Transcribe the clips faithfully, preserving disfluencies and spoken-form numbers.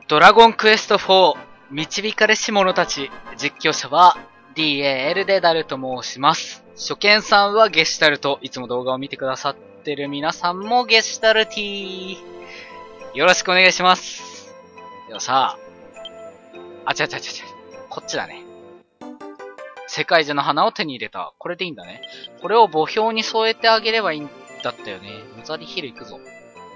ドラゴンクエストフォー導かれし者たち、実況者は ディーエーエル でダルと申します。初見さんはゲシュタルト、いつも動画を見てくださってる皆さんもゲシュタルティーよろしくお願いします。ではさあ、あちゃちゃちゃちゃ、こっちだね。世界中の花を手に入れた。これでいいんだね。これを墓標に添えてあげればいいんだったよね。ロザリヒル行くぞ。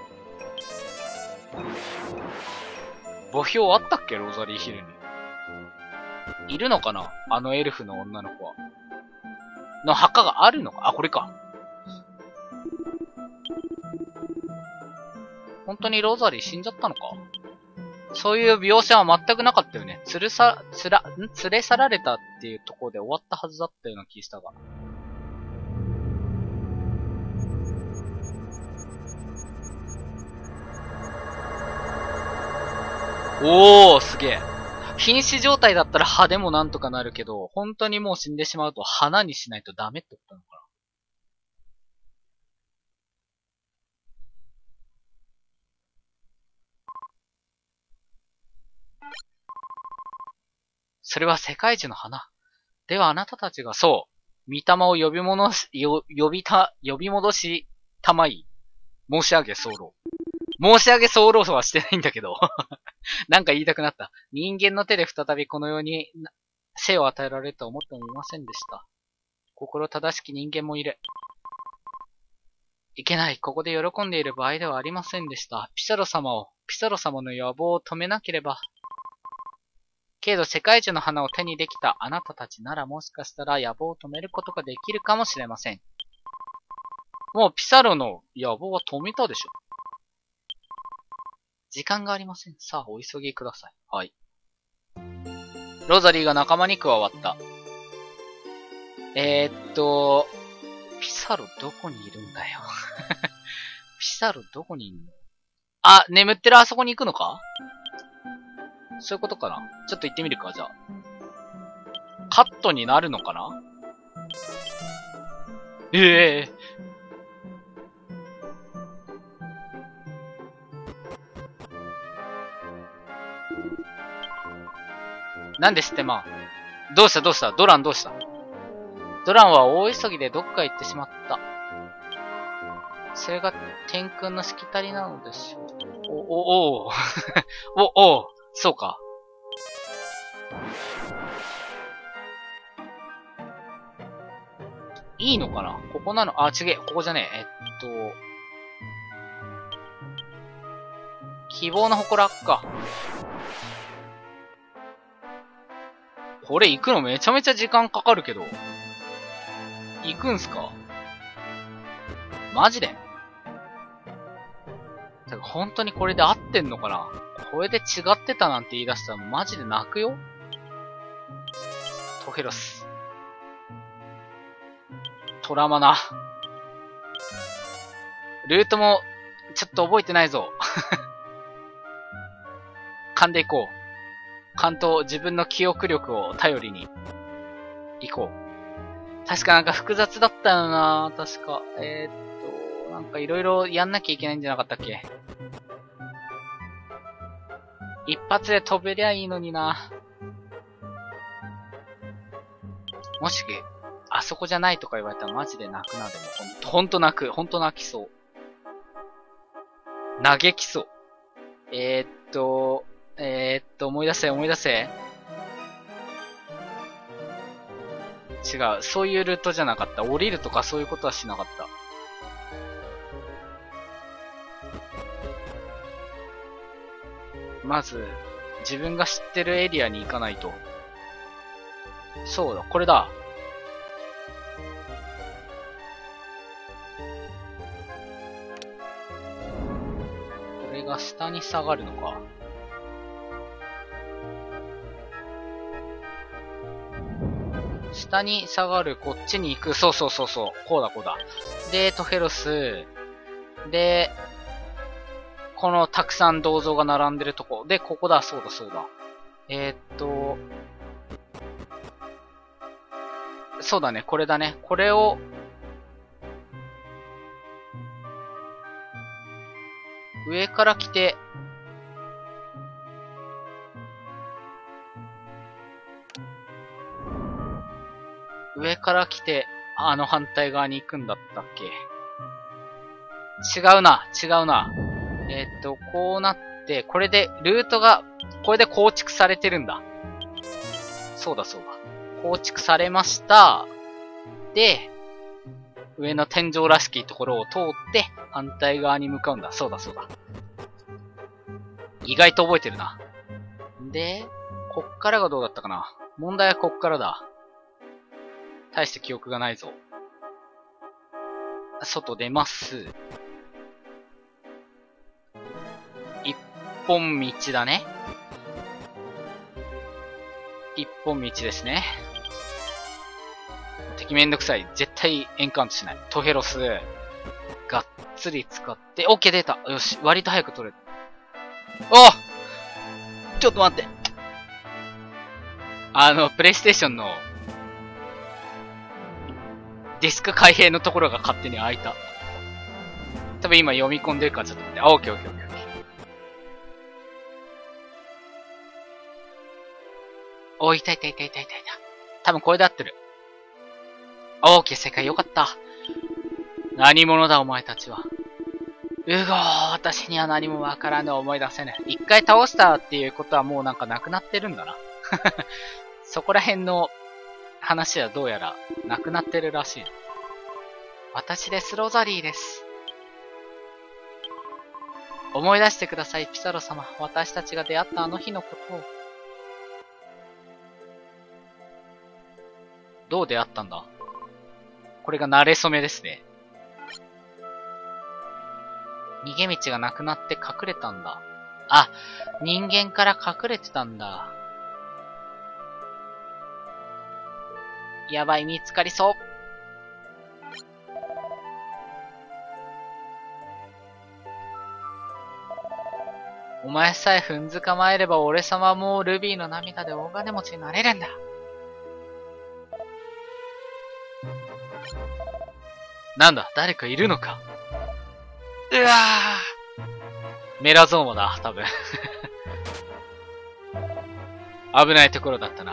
墓標あったっけロザリーヒルに。いるのかなあのエルフの女の子は。の墓があるのかあ、これか。本当にロザリー死んじゃったのかそういう描写は全くなかったよね。つるさ、つら、ん連れ去られたっていうところで終わったはずだったような気したが。おー、すげえ。瀕死状態だったら歯でもなんとかなるけど、本当にもう死んでしまうと花にしないとダメってことなのかな。それは世界中の花。ではあなたたちがそう、御霊を呼び戻し、よ、呼びた、呼び戻したまい。申し上げ候。申し上げ候はしてないんだけど。なんか言いたくなった。人間の手で再びこの世に生を与えられるとは思ってもいませんでした。心正しき人間もいる。いけない。ここで喜んでいる場合ではありませんでした。ピサロ様を、ピサロ様の野望を止めなければ。けど世界中の花を手にできたあなたたちならもしかしたら野望を止めることができるかもしれません。もうピサロの野望は止めたでしょ。時間がありません。さあ、お急ぎください。はい。ロザリーが仲間に加わった。えー、っと、ピサロどこにいるんだよ。ピサロどこにいんの？あ、眠ってるあそこに行くのか？そういうことかな。ちょっと行ってみるか、じゃあ。カットになるのかな？ええー。なんですってまあ。どうしたどうしたドランどうした？ドランは大急ぎでどっか行ってしまった。それが天空のしきたりなのでしょう。お、お、おお。お、お、そうか。いいのかなここなのあ、違え、ここじゃねえ。えっと。希望の祠か。これ行くのめちゃめちゃ時間かかるけど。行くんすか？マジで？てか本当にこれで合ってんのかな？これで違ってたなんて言い出したらマジで泣くよ？トヘロス。トラマな。ルートもちょっと覚えてないぞ。勘で行こう。勘と自分の記憶力を頼りに行こう。確かなんか複雑だったよな。確か。えー、っと、なんかいろいろやんなきゃいけないんじゃなかったっけ？一発で飛べりゃいいのにな。もし、あそこじゃないとか言われたらマジで泣くな。でもほんと、ほんと泣く。ほんと泣きそう。嘆きそう。えー、っと、えー、っと、思い出せ、思い出せ。違う。そういうルートじゃなかった。降りるとかそういうことはしなかった。まず、自分が知ってるエリアに行かないと。そうだ、これだ。これが下に下がるのか。下に下がる、こっちに行く。そうそうそうそう。こうだこうだ。で、トヘロス。で、このたくさん銅像が並んでるとこ。で、ここだ、そうだそうだ。えー、っと、そうだね、これだね。これを、上から来て、 上から来て、あの反対側に行くんだったっけ？違うな、違うな。えーっと、こうなって、これで、ルートが、これで構築されてるんだ。そうだそうだ。構築されました。で、上の天井らしきところを通って、反対側に向かうんだ。そうだそうだ。意外と覚えてるな。で、こっからがどうだったかな。問題はこっからだ。大して記憶がないぞ。外出ます。一本道だね。一本道ですね。敵めんどくさい。絶対エンカウントしない。トヘロス。がっつり使って、オッケー出た。よし、割と早く取れる。お！ちょっと待って。あの、プレイステーションの、ディスク開閉のところが勝手に開いた。多分今読み込んでるからちょっと待って。あ、オッケーオッケーオッケー。おー、いたいたいたいたいたいた。多分これで合ってる。オーケー、正解よかった。何者だお前たちは。うごー、私には何もわからぬ思い出せない。一回倒したっていうことはもうなんかなくなってるんだな。そこら辺の話はどうやらなくなってるらしい。私です、ロザリーです。思い出してください、ピサロ様。私たちが出会ったあの日のことを。どう出会ったんだ？これが慣れ初めですね。逃げ道がなくなって隠れたんだ。あ、人間から隠れてたんだ。やばい、見つかりそう。お前さえ踏んづかまえれば俺様もルビーの涙で大金持ちになれるんだ。なんだ、誰かいるのか。うわぁ。メラゾーマだ、多分。危ないところだったな。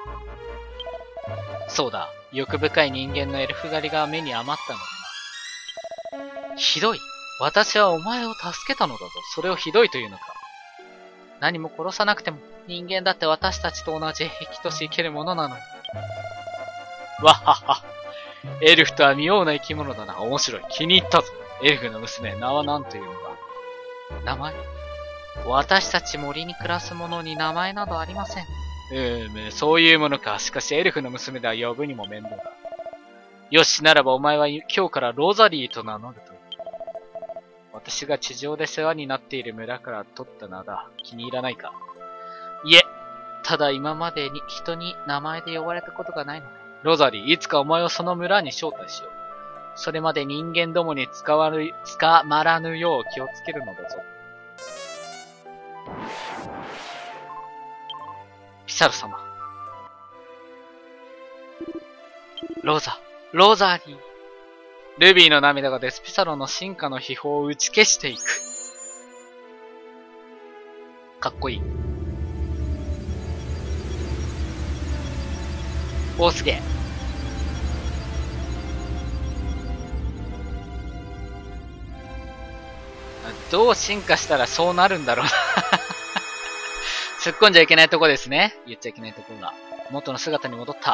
そうだ、欲深い人間のエルフ狩りが目に余ったのでな。ひどい。私はお前を助けたのだぞ。それをひどいというのか。何も殺さなくても、人間だって私たちと同じ生きとし生けるものなのに。わはは。エルフとは妙な生き物だな。面白い。気に入ったぞ。エルフの娘、名は何というのか。名前？私たち森に暮らす者に名前などありません。うーむ、そういうものか。しかしエルフの娘では呼ぶにも面倒だ。よし、ならばお前は今日からロザリーと名乗ると。私が地上で世話になっている村から取った名だ。気に入らないか。いえ、ただ今までに人に名前で呼ばれたことがないので。ロザリー、いつかお前をその村に招待しよう。それまで人間どもに捕まる、捕まらぬよう気をつけるのだぞ。ピサロ様。ロザ、ロザリー。ルビーの涙がデスピサロの進化の秘宝を打ち消していく。かっこいい。おー、すげえ。どう進化したらそうなるんだろうな。突っ込んじゃいけないとこですね。言っちゃいけないところが。元の姿に戻った。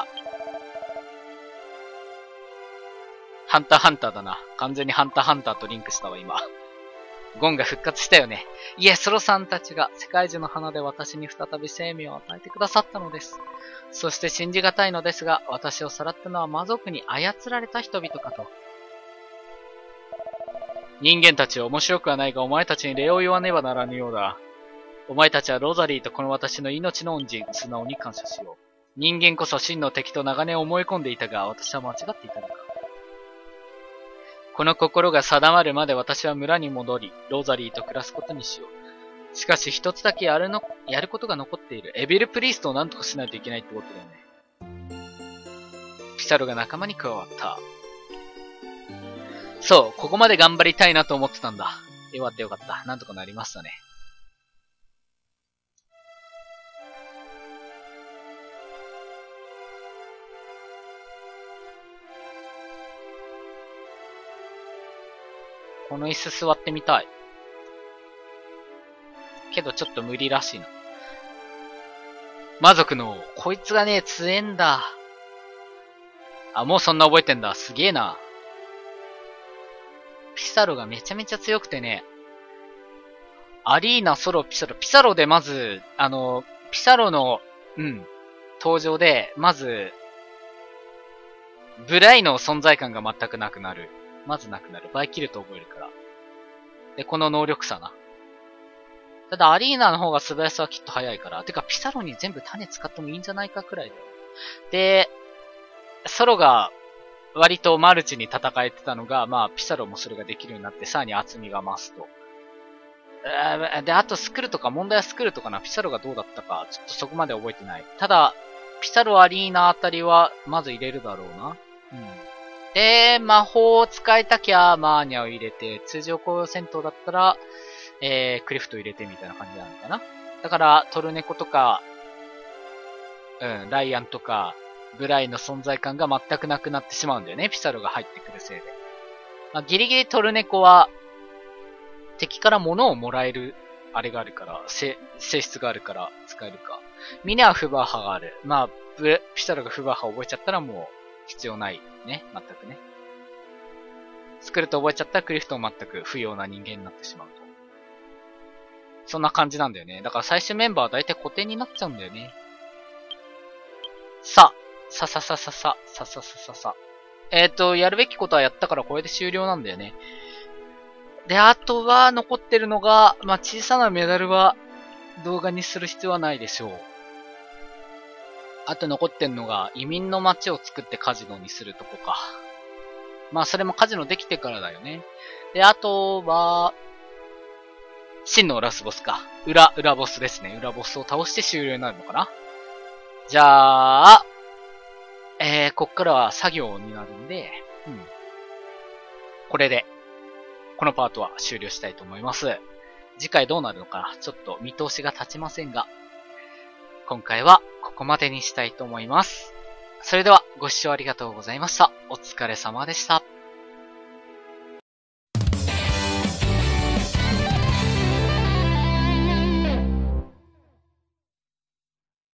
ハンターハンターだな。完全にハンターハンターとリンクしたわ、今。ゴンが復活したよね。いえ、ソロさんたちが世界中の花で私に再び生命を与えてくださったのです。そして信じがたいのですが、私をさらったのは魔族に操られた人々かと。人間たちは面白くはないが、お前たちに礼を言わねばならぬようだ。お前たちはロザリーとこの私の命の恩人、素直に感謝しよう。人間こそ真の敵と長年思い込んでいたが、私は間違っていたのか。この心が定まるまで私は村に戻り、ロザリーと暮らすことにしよう。しかし一つだけやるの、やることが残っている。エビルプリーストを何とかしないといけないってことだよね。ピサロが仲間に加わった。そう、ここまで頑張りたいなと思ってたんだ。よかったよかった。なんとかなりましたね。 この椅子座ってみたい。けどちょっと無理らしいな。魔族の、こいつがね、強えんだ。あ、もうそんな覚えてんだ。すげえな。ピサロがめちゃめちゃ強くてね。アリーナ、ソロ、ピサロ。ピサロでまず、あの、ピサロの、うん、登場で、まず、ブライの存在感が全くなくなる。まずなくなる。バイキルト覚えるから。で、この能力差な。ただ、アリーナの方が素早さはきっと早いから。てか、ピサロに全部種使ってもいいんじゃないかくらいだよ。で、ソロが割とマルチに戦えてたのが、まあ、ピサロもそれができるようになって、さらに厚みが増すと。で、あとスクルとか、問題はスクルとかな、ピサロがどうだったか、ちょっとそこまで覚えてない。ただ、ピサロアリーナあたりは、まず入れるだろうな。うん。で、魔法を使いたきゃ、マーニャを入れて、通常攻撃戦闘だったら、えー、クリフト入れてみたいな感じなのかな。だから、トルネコとか、うん、ライアンとか、ブライの存在感が全くなくなってしまうんだよね、ピサロが入ってくるせいで。まあ、ギリギリトルネコは、敵から物をもらえる、あれがあるから、性質があるから使えるか。ミネはフバーハがある。まあ、ブピサロがフバーハ覚えちゃったらもう必要ないね。全くね。スクルト覚えちゃったらクリフトも全く不要な人間になってしまうと。そんな感じなんだよね。だから最終メンバーは大体固定になっちゃうんだよね。さ、さささささ、さささささ。えっと、やるべきことはやったからこれで終了なんだよね。で、あとは残ってるのが、まあ、小さなメダルは動画にする必要はないでしょう。あと残ってんのが、移民の街を作ってカジノにするとこか。まあ、それもカジノできてからだよね。で、あとは、真のラスボスか。裏、裏ボスですね。裏ボスを倒して終了になるのかな。じゃあ、えー、こっからは作業になるんで、うん。これで、このパートは終了したいと思います。次回どうなるのかな、ちょっと見通しが立ちませんが、今回はここまでにしたいと思います。それではご視聴ありがとうございました。お疲れ様でした。